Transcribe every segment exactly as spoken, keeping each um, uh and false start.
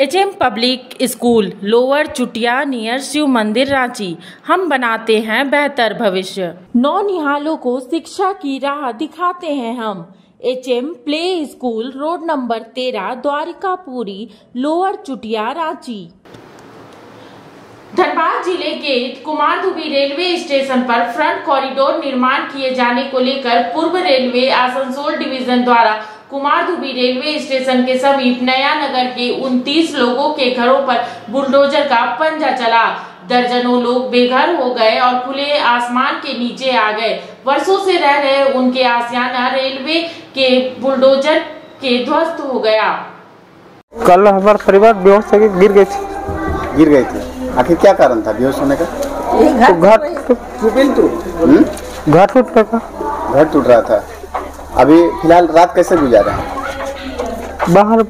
H M public school lower Chutia near Shiv Mandir Ranchi. हम बनाते हैं बेहतर भविष्य। नौनिहालों को शिक्षा की राह दिखाते हैं हम। H M play school road number तेरह द्वारिकापुरी लोअर चुटिया रांची। धनबाद जिले के कुमारधुबी रेलवे स्टेशन पर फ्रंट कॉरिडोर निर्माण किए जाने को लेकर पूर्व रेलवे आसनसोल डिवीजन द्वारा कुमारधुबी रेलवे स्टेशन के समीप नया नगर के उनतीस लोगों के घरों पर बुलडोजर का पंजा चला। दर्जनों लोग बेघर हो गए और खुले आसमान के नीचे आ गए। वर्षों से रह रहे उनके आशियाना रेलवे के बुलडोजर के ध्वस्त हो गया। कल हमारा परिवार बेहोश होकर गिर गए थे गिर गए थे आखिर क्या कारण था बेहोश होने का? घर घर टूट रहा था घर टूट रहा था। अभी फिलहाल रात कैसे गुजारा है? बाहर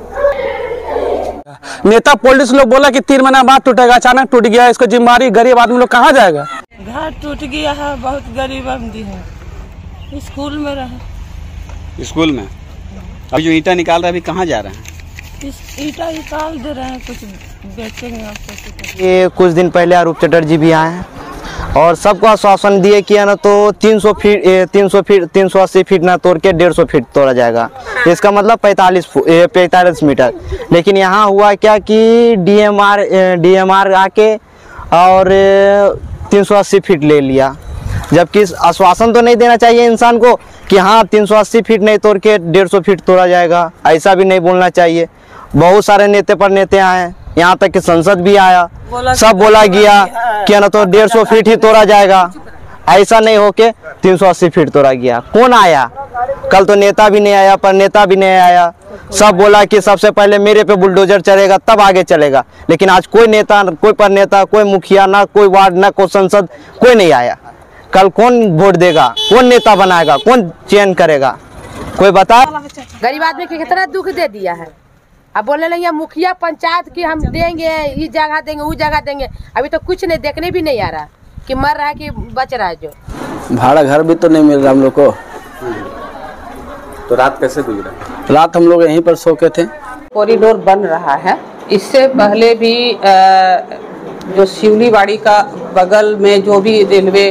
नेता पुलिस लोग बोला कि तीन महीना बाद टूटेगा, अचानक टूट गया। इसको जिम्मेवारी गरीब आदमी लोग कहाँ जाएगा? घर टूट गया है, बहुत गरीब आदमी है। स्कूल में रहे स्कूल में अभी जो ईंटा निकाल रहे हैं, अभी कहाँ जा रहे हैं? ईंटा निकाल दे रहे हैं, कुछ बेचेंगे। ये कुछ दिन पहले आरूप चटर्जी भी आए हैं और सबको आश्वासन दिए कि है ना तो तीन सौ फीट तीन सौ फीट तीन सौ अस्सी फीट ना तोड़ के डेढ़ सौ फीट तोड़ा जाएगा। इसका मतलब पैंतालीस पैंतालीस मीटर। लेकिन यहाँ हुआ क्या कि डीएमआर डीएमआर आके और तीन सौ अस्सी फीट ले लिया, जबकि आश्वासन तो नहीं देना चाहिए इंसान को कि हाँ तीन सौ अस्सी फीट नहीं तोड़ के डेढ़ सौ फीट तोड़ा जाएगा। ऐसा भी नहीं बोलना चाहिए। बहुत सारे नेता पर नेता आए, यहाँ तक कि संसद भी आया, सब बोला गया कि ना तो डेढ़ सौ फीट ही तोड़ा जाएगा। ऐसा नहीं होके तीन सौ अस्सी फीट तोड़ा गया। कौन आया? कल तो नेता भी नहीं आया, पर नेता भी नहीं आया। सब बोला कि सबसे पहले मेरे पे बुलडोजर चलेगा तब आगे चलेगा। लेकिन आज कोई नेता, कोई पर नेता, कोई मुखिया, ना कोई वार्ड, ना कोई संसद, कोई नहीं आया। कल कौन वोट देगा? कौन नेता बनाएगा? कौन चयन करेगा? कोई बता। गरीब आदमी के कितना दुख दे दिया है। अब बोलने लगे मुखिया पंचायत की हम देंगे, ये जगह देंगे, वो जगह देंगे। अभी तो कुछ नहीं, देखने भी नहीं आ रहा कि मर रहा है कि बच रहा है। जो भाड़ा घर भी तो नहीं मिल रहा हम लोग को। तो रात कैसे गुजरा? रात हम लोग यहीं पर सो के थे। कॉरिडोर बन रहा है। इससे पहले भी जो शिवलीबाड़ी का बगल में जो भी रेलवे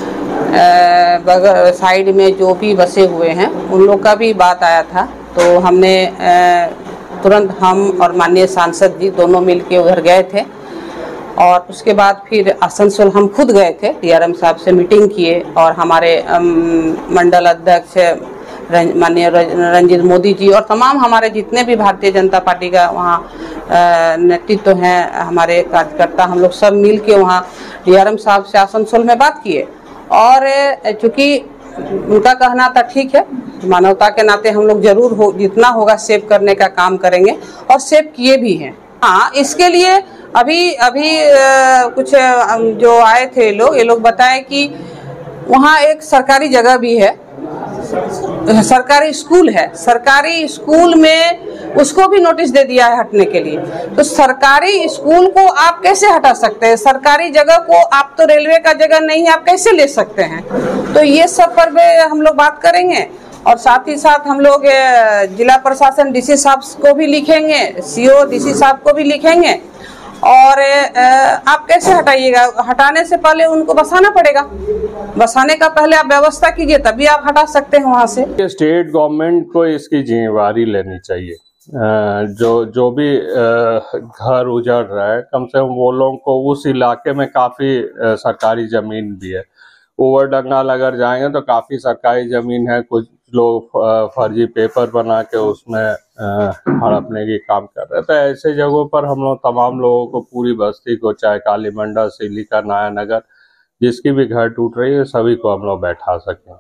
बगल साइड में जो भी बसे हुए हैं उन लोग का भी बात आया था। तो हमने तुरंत हम और माननीय सांसद जी दोनों मिलके उधर गए थे और उसके बाद फिर आसनसोल हम खुद गए थे। डीआरएम साहब से मीटिंग किए और हमारे मंडल अध्यक्ष माननीय रंजीत मोदी जी और तमाम हमारे जितने भी भारतीय जनता पार्टी का वहाँ नेतृत्व हैं, हमारे कार्यकर्ता, हम लोग सब मिल के वहाँ डीआरएम साहब से आसनसोल में बात किए। और चूँकि उनका कहना था ठीक है, मानवता के नाते हम लोग जरूर हो जितना होगा सेव करने का काम करेंगे और सेव किए भी हैं। हाँ, इसके लिए अभी अभी आ, कुछ आ, जो आए थे लोग, ये लोग बताए कि वहाँ एक सरकारी जगह भी है, सरकारी स्कूल है। सरकारी स्कूल में उसको भी नोटिस दे दिया है हटने के लिए। तो सरकारी स्कूल को आप कैसे हटा सकते हैं? सरकारी जगह को आप तो रेलवे का जगह नहीं है, आप कैसे ले सकते हैं? तो ये सब पर भी हम लोग बात करेंगे और साथ ही साथ हम लोग जिला प्रशासन डीसी साहब को भी लिखेंगे, सीओ डीसी साहब को भी लिखेंगे। और आप कैसे हटाइएगा? हटाने से पहले उनको बसाना पड़ेगा। बसाने का पहले आप व्यवस्था कीजिए, तभी आप हटा सकते हैं वहाँ से। स्टेट गवर्नमेंट को इसकी जिम्मेवारी लेनी चाहिए। जो जो भी घर उजड़ रहा है, कम से कम वो लोगों को उस इलाके में काफ़ी सरकारी ज़मीन भी है। ओवर डंगाल अगर जाएंगे तो काफ़ी सरकारी ज़मीन है। कुछ लोग फर्जी पेपर बना के उसमें हड़पने की काम कर रहे हैं। तो ऐसे जगहों पर हम लोग तमाम लोगों को, पूरी बस्ती को, चाहे कालीमंडा, सिलिका, नया नगर, जिसकी भी घर टूट रही है, सभी को हम लोग बैठा सकें।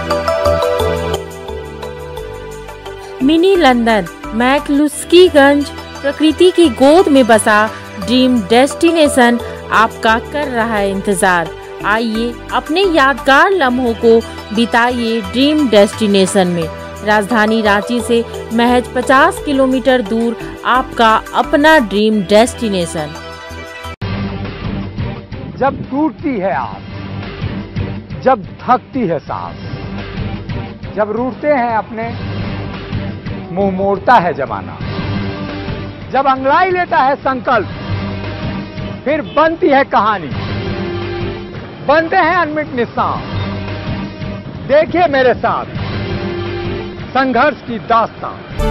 मिनी लंदन मैक्लुस्कीगंज प्रकृति की गोद में बसा ड्रीम डेस्टिनेशन आपका कर रहा है इंतजार। आइए अपने यादगार लम्हों को बिताइए ड्रीम डेस्टिनेशन में। राजधानी रांची से महज पचास किलोमीटर दूर आपका अपना ड्रीम डेस्टिनेशन। जब टूटती है आस, जब थकती है सांस, जब रूठते हैं अपने, मुंह मोड़ता है जमाना, जब अंगड़ाई लेता है संकल्प, फिर बनती है कहानी, बनते हैं अनमिट निशान। देखिए मेरे साथ संघर्ष की दास्तां।